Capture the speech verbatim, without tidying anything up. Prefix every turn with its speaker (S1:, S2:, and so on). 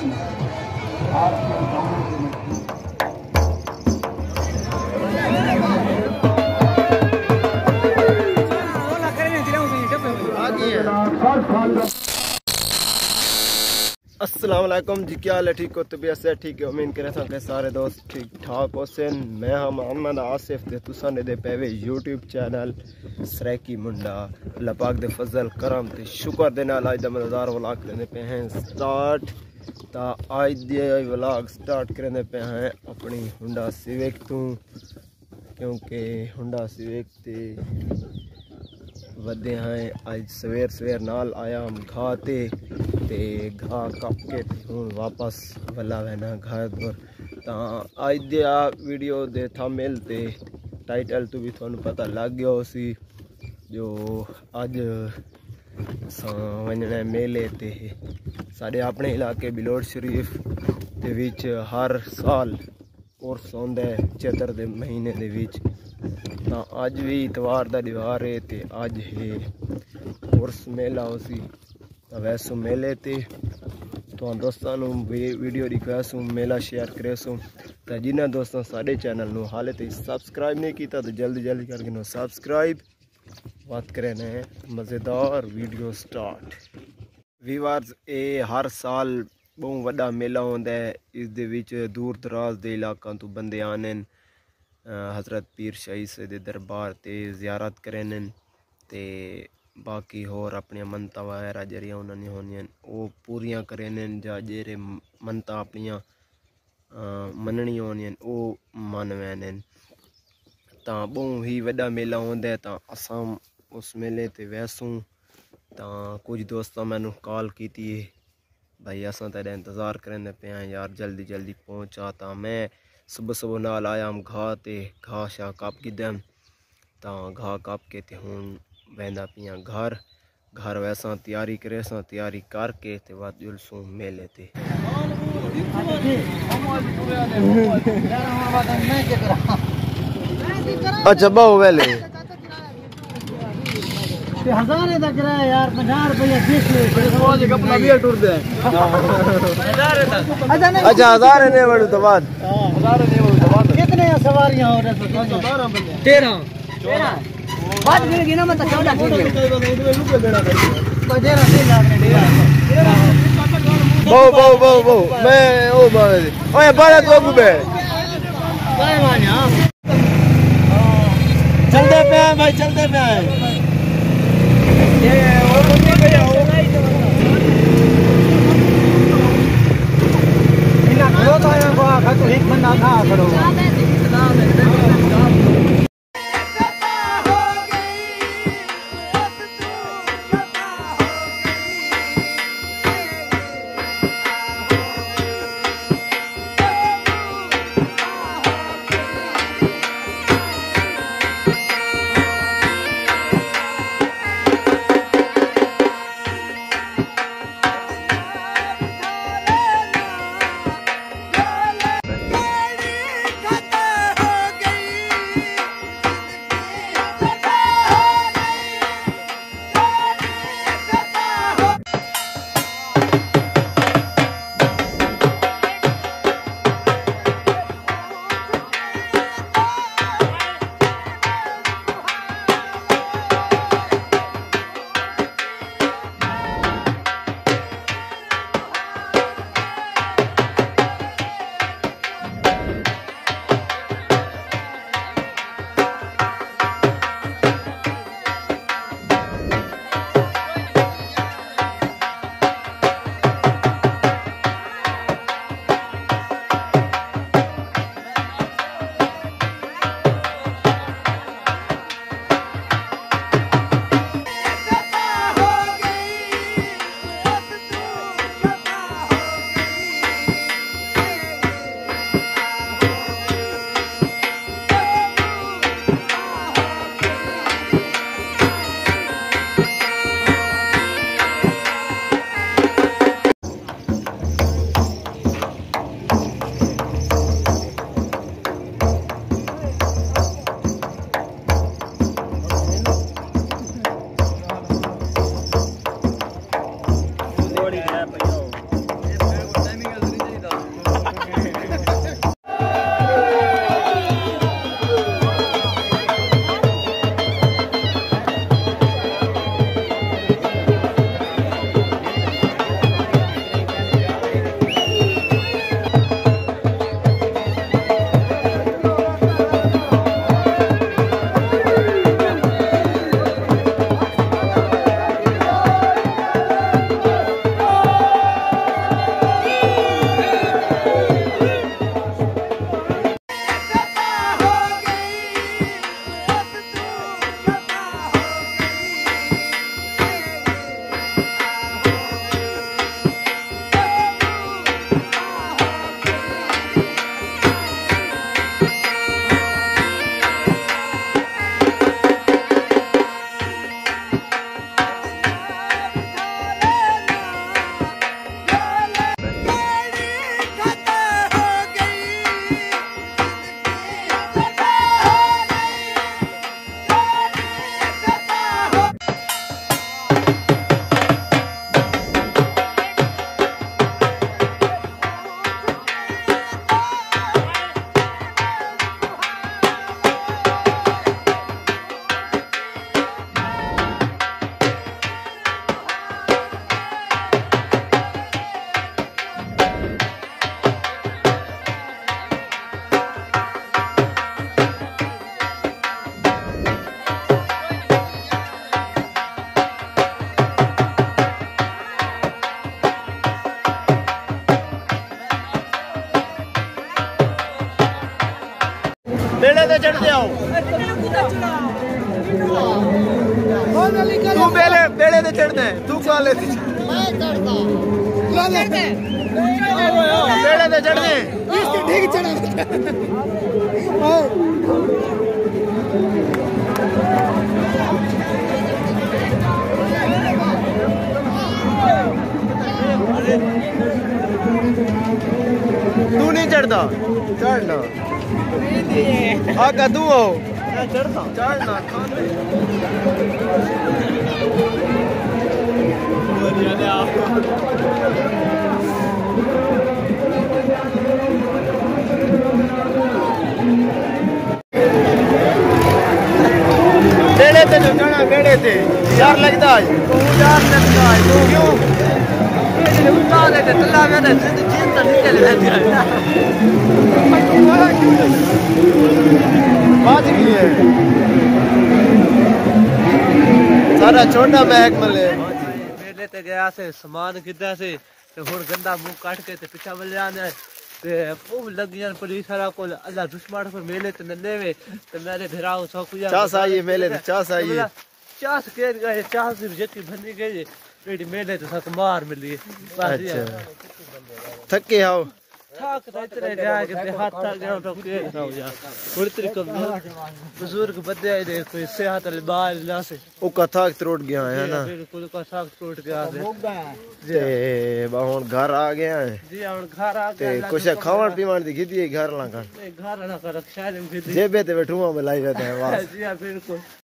S1: अस्सलाम वालेकुम जी, क्या हाल है? ठीक हो? तबीयत से ठीक है? उम्मीद करे कि सारे दोस्त ठीक ठाक हो सन। मैं हाँ मोहम्मद आसिफ ते तुसां दे पेवे यूट्यूब चैनल सराइकी मुंडा। अल्लाह पाक दे फजल करम ते शुक्र दे नाल अज दा मज़ेदार व्लॉग करने पे हैं स्टार्ट। ता अज दे व्लॉग स्टार्ट करने पे हैं अपनी हुंडा सिविक तू, क्योंकि हुंडा सिविक ते वधे हैं अज सवेर सवेर नाल आया हम घा ते ते घा कप के हूँ वापस वला वैना घर पर। तो अज दिया वीडियो दे थंबनेल ते टाइटल तो भी थोड़ा पता लग गया सी जो अज वजना मेले ते साढ़े अपने इलाके बलोट शरीफ दे विच हर साल उर्स आंदा है चैत्र दे महीने दे विच। तो अज भी इतवार का दिवार है तो अज है उर्स मेला उसी। तो वैसू मेले ते तो दोस्तों वीडियो रिक्वेस्ट मेला शेयर करे सो। तो जिन्हें दोस्तों साढ़े चैनल में हाले तो सब्सक्राइब नहीं किया तो जल्दी जल्दी करके सब्सक्राइब। बात करें मज़ेदार वीडियो स्टार्ट। वीवार्स ए हर साल बहुत वड्डा मेला होंदा है। इस दे विच दूर दराज के इलाकों तो बंदे आने हज़रत पीर शाही से दे दरबार ते ज़ियारत करें ते बाकी होर अपनी मनता वगैरह जरिया उन्होंने होनियां वो पूरियां करें जा जेरे मनता अपनियां मननी होनियां वो मन वैन। तो बहुत ही वड्डा मेला होंदा है। तो असां उस मेले ते वैसूं तो कुछ दोस्तों मैनू कॉल की भाई असां तेरा इंतज़ार करें पे हैं यार, जल्दी जल्दी पहुँचा। तो मैं सुबह सुबह नाल आया हम घा ते घा शा कप गिदम। तो घा कप के ते हूँ वहदा पिया घर घर वैसा तैयारी करे सा तैयारी करके ते बाद जुलसूँ मेले ते। अच्छा बहु वेले
S2: हज़ारे तक रहा यार, पचास रुपया
S1: अच्छा हज़ार ने बड़ू तो बाद
S2: कितने सवारियां हो रहे? तेरह बात मिल ना मत चौदह
S1: बहु बहु बहु बहु मैं ओ ओए बारह तो गुबे चलते पे हैं भाई, चलते पे हैं।
S2: तो एक बंदा था खड़ो
S1: बेड़े ते चढ़ते आओ तू बेड़े बेड़े ते चढ़ना है तू काले ते मैं चढ़ता बेड़े ते चढ़ने इसके ठीक चढ़ा तू नहीं चढ़ता चढ़ना आका तू हो चढ़ता चढ़ना बेड़े ते जो चढ़ा बेड़े ते यार लगता है तू यार लगता है तू क्यों उतार दे तला में दे चिंता निकल जाती है बात की है सारा छोटा बैग मले मेले ते गया से सामान किदा से ते हुन गंदा मुंह काट के ते पीछा मिल जाने ते खूब लगियां पुलिस वाला को अल्लाह दुश्मन पर मेले ते नंदे में ते मेरे भिराओ सौकुया चास आई मेले ते चास आई चास के गए चास जेकी बनी गई पेड़ी मेले तो सक मार मिली अच्छा थके आओ थक तो इतने गया कि हाथ थक गया तो के हो जा थोड़ी तरी कम बुजुर्ग बदे आए दे कोई सेहत वाले बाल ना से ओ का थक त्रोट गया है ना बिल्कुल का थक त्रोट गया है जे हुन घर आ गया है जी हुन घर आ गया ते कुछ खावन पीवन दी कीती है घर ला कर घर ना कर शायद जेबे ते बैठूआ में लाई रहता है वाह जी बिल्कुल